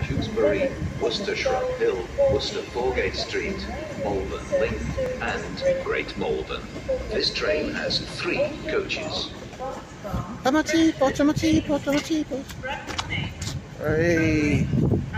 Tewkesbury, Worcester Shrub Hill, Worcester Foregate Street, Malvern Link and Great Malvern. This train has 3 coaches. I'm a teapot, I'm a teapot, I'm a teapot. Hey.